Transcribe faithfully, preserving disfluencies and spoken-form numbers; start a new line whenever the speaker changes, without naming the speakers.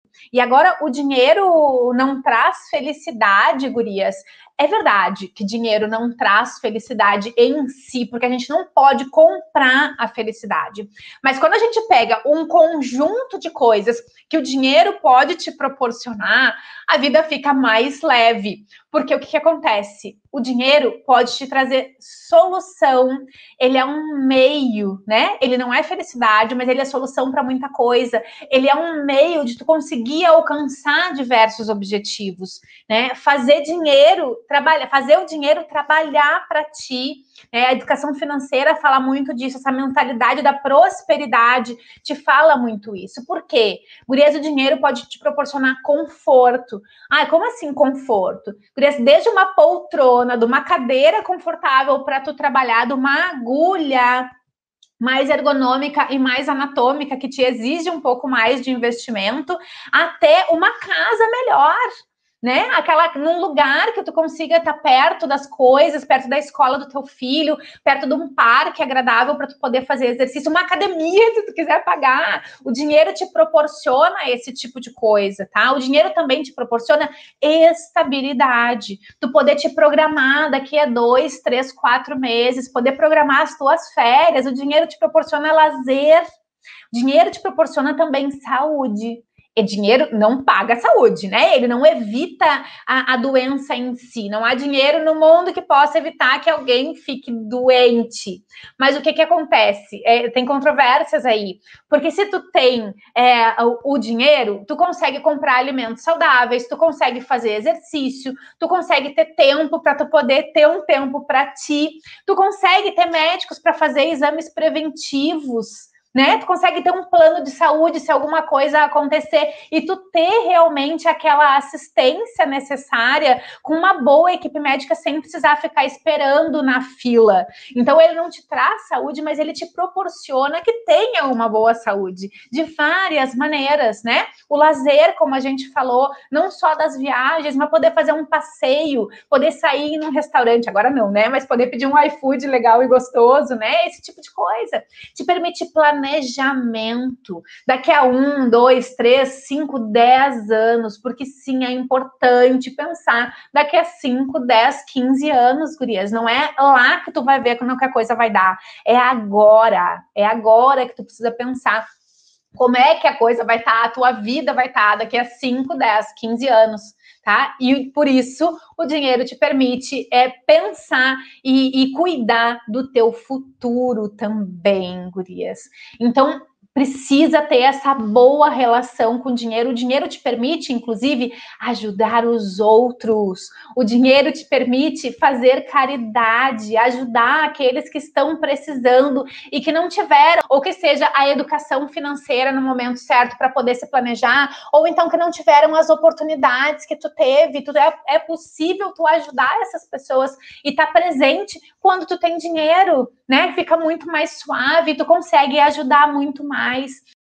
E agora, o dinheiro não traz felicidade, gurias. É verdade que dinheiro não traz felicidade em si, porque a gente não pode comprar a felicidade. Mas quando a gente pega um conjunto de coisas que o dinheiro pode te proporcionar, a vida fica mais leve. Porque o que, que acontece? O dinheiro pode te trazer solução, ele é um meio, né? Ele não é felicidade, mas ele é solução para muita coisa. Ele é um meio de tu conseguir alcançar diversos objetivos, né? Fazer dinheiro, trabalhar, fazer o dinheiro trabalhar para ti. Né? A educação financeira fala muito disso, essa mentalidade da prosperidade te fala muito isso. Por quê? Gurias, o dinheiro pode te proporcionar conforto. Ah, como assim conforto? Gurias, desde uma poltrona, de uma cadeira confortável para tu trabalhar, de uma agulha mais ergonômica e mais anatômica, que te exige um pouco mais de investimento, até uma casa melhor, né? Aquela, num lugar que tu consiga estar perto das coisas, perto da escola do teu filho, perto de um parque agradável para tu poder fazer exercício, uma academia, se tu quiser pagar. O dinheiro te proporciona esse tipo de coisa, tá? O dinheiro também te proporciona estabilidade. Tu poder te programar daqui a dois, três, quatro meses, poder programar as tuas férias. O dinheiro te proporciona lazer. O dinheiro te proporciona também saúde. E dinheiro não paga a saúde, né? Ele não evita a, a doença em si. Não há dinheiro no mundo que possa evitar que alguém fique doente. Mas o que que acontece? É, tem controvérsias aí. Porque se tu tem é, o, o dinheiro, tu consegue comprar alimentos saudáveis, tu consegue fazer exercício, tu consegue ter tempo para tu poder ter um tempo para ti, tu consegue ter médicos para fazer exames preventivos, né? Tu consegue ter um plano de saúde se alguma coisa acontecer e tu ter realmente aquela assistência necessária com uma boa equipe médica sem precisar ficar esperando na fila. Então, ele não te traz saúde, mas ele te proporciona que tenha uma boa saúde de várias maneiras, né? O lazer, como a gente falou, não só das viagens, mas poder fazer um passeio, poder sair num restaurante, agora não, né? Mas poder pedir um iFood legal e gostoso, né? Esse tipo de coisa. Te permite planejar planejamento daqui a um, dois, três, cinco, dez anos, porque sim, é importante pensar daqui a cinco, dez, quinze anos, gurias. Não é lá que tu vai ver como que a coisa vai dar, é agora, é agora que tu precisa pensar como é que a coisa vai estar, a tua vida vai estar daqui a cinco, dez, quinze anos. Tá? E por isso o dinheiro te permite é, pensar e, e cuidar do teu futuro também, gurias. Então, precisa ter essa boa relação com o dinheiro. O dinheiro te permite, inclusive, ajudar os outros. O dinheiro te permite fazer caridade, ajudar aqueles que estão precisando e que não tiveram, ou que seja a educação financeira no momento certo para poder se planejar, ou então que não tiveram as oportunidades que tu teve. Tu é, é possível tu ajudar essas pessoas e estar tá presente quando tu tem dinheiro, né? Fica muito mais suave, tu consegue ajudar muito mais.